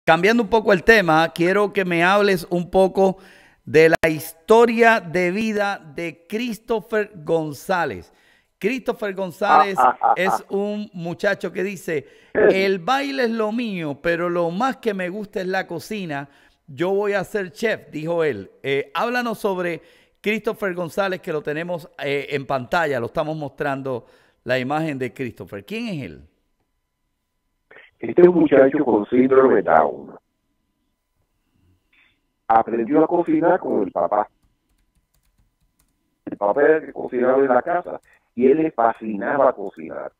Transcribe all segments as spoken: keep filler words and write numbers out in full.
cambiando un poco el tema, quiero que me hables un poco de la historia de vida de Christopher González. Christopher González es un muchacho que dice, el baile es lo mío, pero lo más que me gusta es la cocina. Yo voy a ser chef, dijo él. Eh, háblanos sobre Christopher González, que lo tenemos eh, en pantalla, lo estamos mostrando la imagen de Christopher. ¿Quién es él? Este es un muchacho con síndrome de Down. Aprendió a cocinar con el papá. El papá era el que cocinaba en la casa y él le fascinaba cocinar.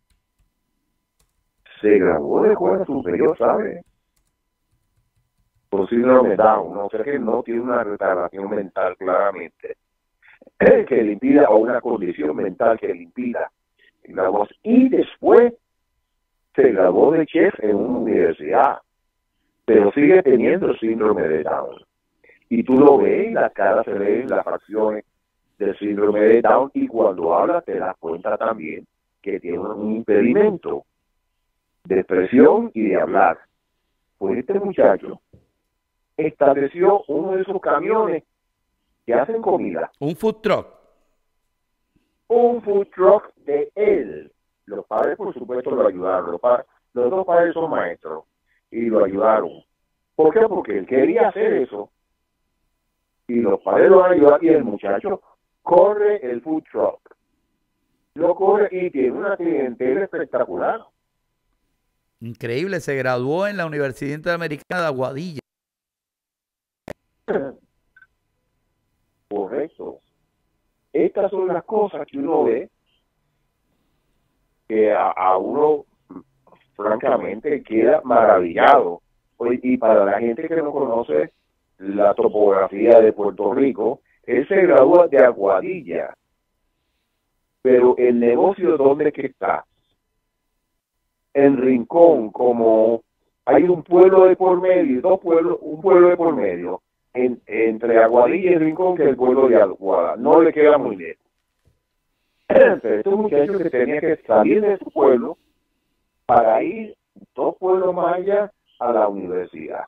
Se graduó de escuela superior, ¿sabe? Con síndrome de Down, no sé que no tiene una retardación mental claramente, que le impida, o una condición mental que le impida. Digamos, y después se graduó de chef en una universidad, pero sigue teniendo el síndrome de Down. Y tú lo ves, la cara se ve, las facciones del síndrome de Down, y cuando habla te das cuenta también que tiene un impedimento de expresión y de hablar. Pues este muchacho estableció uno de esos camiones que hacen comida. Un food truck. Un food truck de él. Los padres, por supuesto, lo ayudaron. Los, padres, los dos padres son maestros y lo ayudaron. ¿Por qué? Porque él quería hacer eso y los padres lo ayudaron y el muchacho corre el food truck. Lo corre y tiene una clientela espectacular. Increíble, se graduó en la Universidad Interamericana de Aguadilla. Correcto. Estas son las cosas que uno ve que a, a uno francamente queda maravillado. Y para la gente que no conoce la topografía de Puerto Rico, él se gradúa de Aguadilla, pero el negocio ¿dónde que está? En Rincón, como hay un pueblo de por medio, dos pueblos, un pueblo de por medio, en, entre Aguadilla y Rincón, que es el pueblo de Aguada, no le queda muy lejos. Pero este es un muchacho que tenía que salir de su pueblo para ir dos pueblos más allá a la universidad.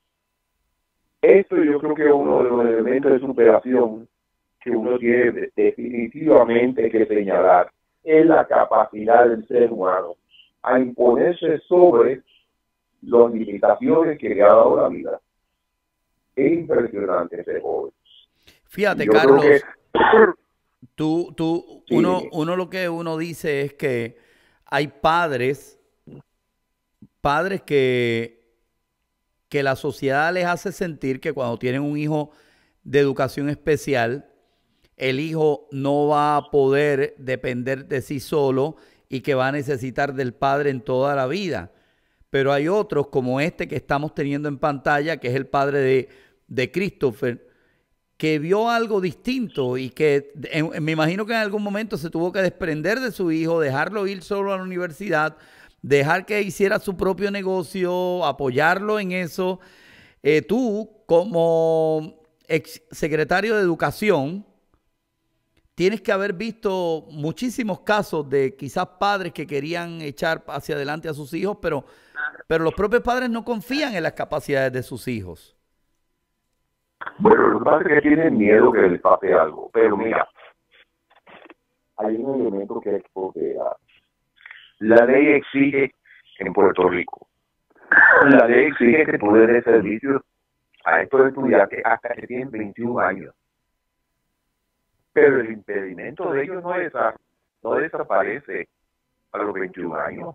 Esto yo creo que es uno de los elementos de superación que uno tiene definitivamente que señalar, es la capacidad del ser humano a imponerse sobre las limitaciones que le ha dado la vida. Es impresionante ese joven. Fíjate, yo Carlos, que... tú, tú, sí. uno, uno lo que uno dice es que hay padres, padres que, que la sociedad les hace sentir que cuando tienen un hijo de educación especial, el hijo no va a poder depender de sí solo y que va a necesitar del padre en toda la vida. Pero hay otros como este que estamos teniendo en pantalla, que es el padre de, de Christopher, que vio algo distinto y que en, me imagino que en algún momento se tuvo que desprender de su hijo, dejarlo ir solo a la universidad, dejar que hiciera su propio negocio, apoyarlo en eso. Eh, tú, como ex secretario de Educación, tienes que haber visto muchísimos casos de quizás padres que querían echar hacia adelante a sus hijos, pero, pero los propios padres no confían en las capacidades de sus hijos. Bueno, lo que pasa es que tienen miedo que les pase algo, pero mira, hay un elemento que es porque la, la ley exige en Puerto Rico, la ley exige que tú des servicios a estos estudiantes hasta que tienen veintiún años. Pero el impedimento de ellos no, desa, no desaparece a los veintiún años.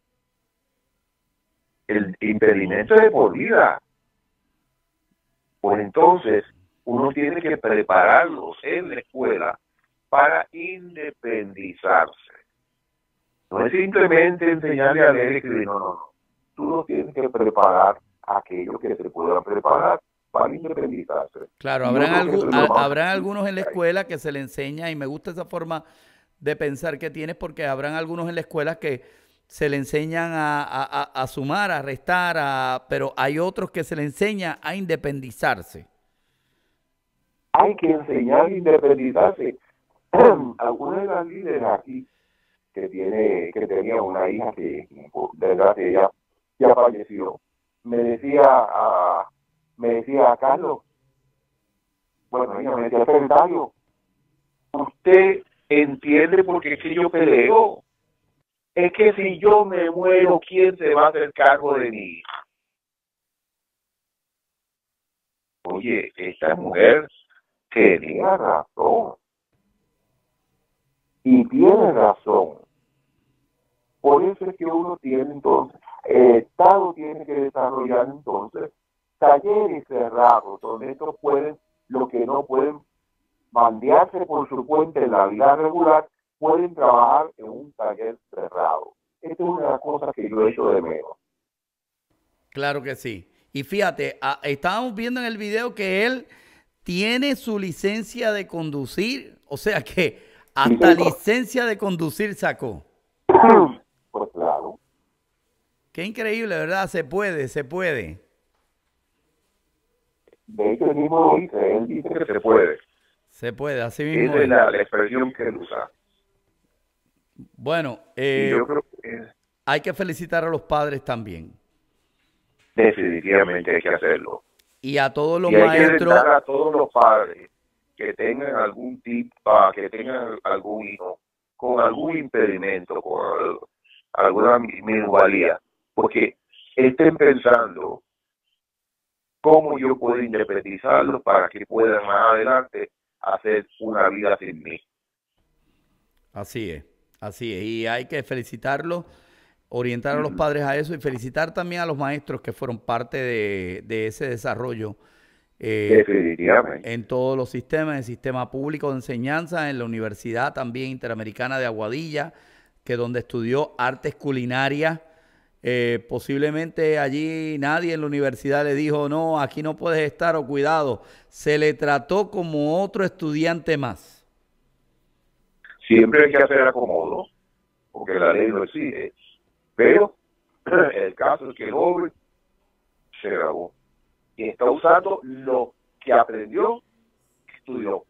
El impedimento es de por vida. Pues entonces uno tiene que prepararlos en la escuela para independizarse. No es simplemente enseñarle a leer y escribir, no, no, no. Tú los tienes que preparar a aquellos que se puedan preparar para independizarse. Claro, habrán, algu habrán algunos en la escuela que se le enseña, y me gusta esa forma de pensar que tienes, porque habrán algunos en la escuela que se le enseñan a, a, a sumar, a restar, a, pero hay otros que se le enseña a independizarse. Hay que enseñar a independizarse. Algunas de las líderes aquí que tiene que tenía una hija que, de verdad, que ya, ya falleció, me decía a, me decía a Carlos, bueno, ella me decía, secretario, usted entiende por qué es que yo peleo. Es que si yo me muero, ¿quién se va a hacer cargo de mi hija? Oye, esta mujer tenía razón. Y tiene razón. Por eso es que uno tiene entonces, el Estado tiene que desarrollar entonces talleres cerrados, donde estos pueden, lo que no pueden mandarse por su cuenta en la vida regular, pueden trabajar en un taller cerrado. Esta es una de las cosas que yo he hecho de menos. Claro que sí. Y fíjate, a, estábamos viendo en el video que él tiene su licencia de conducir, o sea que hasta sí, licencia de conducir sacó. Pues claro. Qué increíble, ¿verdad? Se puede, se puede. De hecho, él mismo lo dice, él dice que se puede. Se puede, así mismo. Esa es la, la expresión que él usa. Bueno, eh, yo creo que hay que felicitar a los padres también. Definitivamente hay que hacerlo. Y a todos los y hay maestros. Que a todos los padres que tengan algún tipo, que tengan algún hijo con algún impedimento, con alguna minusvalía, porque estén pensando cómo yo puedo independizarlos para que puedan más adelante hacer una vida sin mí. Así es, así es. Y hay que felicitarlos, orientar a los padres a eso y felicitar también a los maestros que fueron parte de, de ese desarrollo eh, en todos los sistemas, en el sistema público de enseñanza, en la Universidad también Interamericana de Aguadilla, que donde estudió artes culinarias. Eh, posiblemente allí nadie en la universidad le dijo, no, aquí no puedes estar o cuidado. Se le trató como otro estudiante más. Siempre hay que hacer acomodo, porque la ley lo exige. Pero el caso es que el joven se graduó y está usando lo que aprendió, estudió.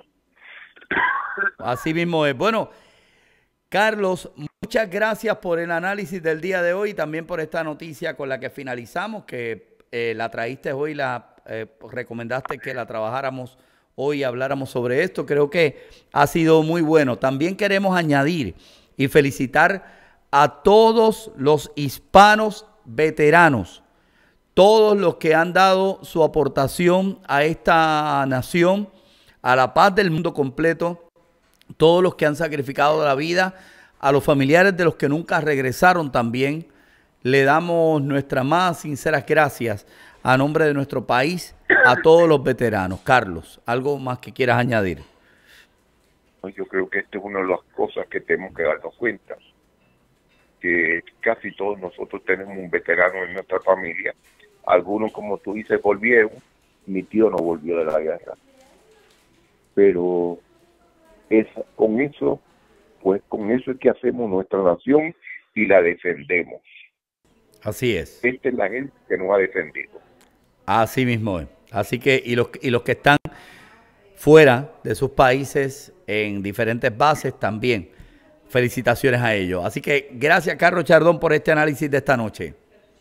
Así mismo es. Bueno, Carlos, muchas gracias por el análisis del día de hoy y también por esta noticia con la que finalizamos, que eh, la traíste hoy, la eh, recomendaste que la trabajáramos hoy y habláramos sobre esto. Creo que ha sido muy bueno. También queremos añadir y felicitar a todos los hispanos veteranos, todos los que han dado su aportación a esta nación, a la paz del mundo completo, todos los que han sacrificado la vida, a los familiares de los que nunca regresaron también. Le damos nuestras más sinceras gracias a nombre de nuestro país a todos los veteranos. Carlos, ¿algo más que quieras añadir? Yo creo que esta es una de las cosas que tenemos que darnos cuenta, que casi todos nosotros tenemos un veterano en nuestra familia. Algunos, como tú dices, volvieron. Mi tío no volvió de la guerra. Pero es, con eso, pues con eso es que hacemos nuestra nación y la defendemos. Así es. Esta es la gente que nos ha defendido. Así mismo es. Así que, y los, y los que están fuera de sus países en diferentes bases también. Felicitaciones a ellos. Así que gracias, Carlos Chardón, por este análisis de esta noche.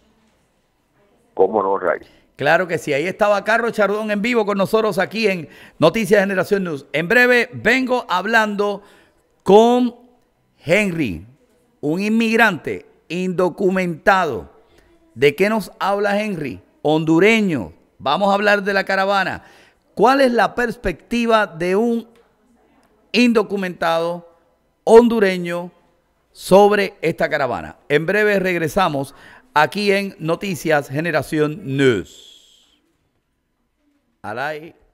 ¿Cómo no, Ray? Claro que sí. Ahí estaba Carlos Chardón en vivo con nosotros aquí en Noticias Generación News. En breve vengo hablando con Henry, un inmigrante indocumentado. ¿De qué nos habla Henry? Hondureño. Vamos a hablar de la caravana. ¿Cuál es la perspectiva de un indocumentado hondureño sobre esta caravana? En breve regresamos aquí en Noticias Generación News. Alay.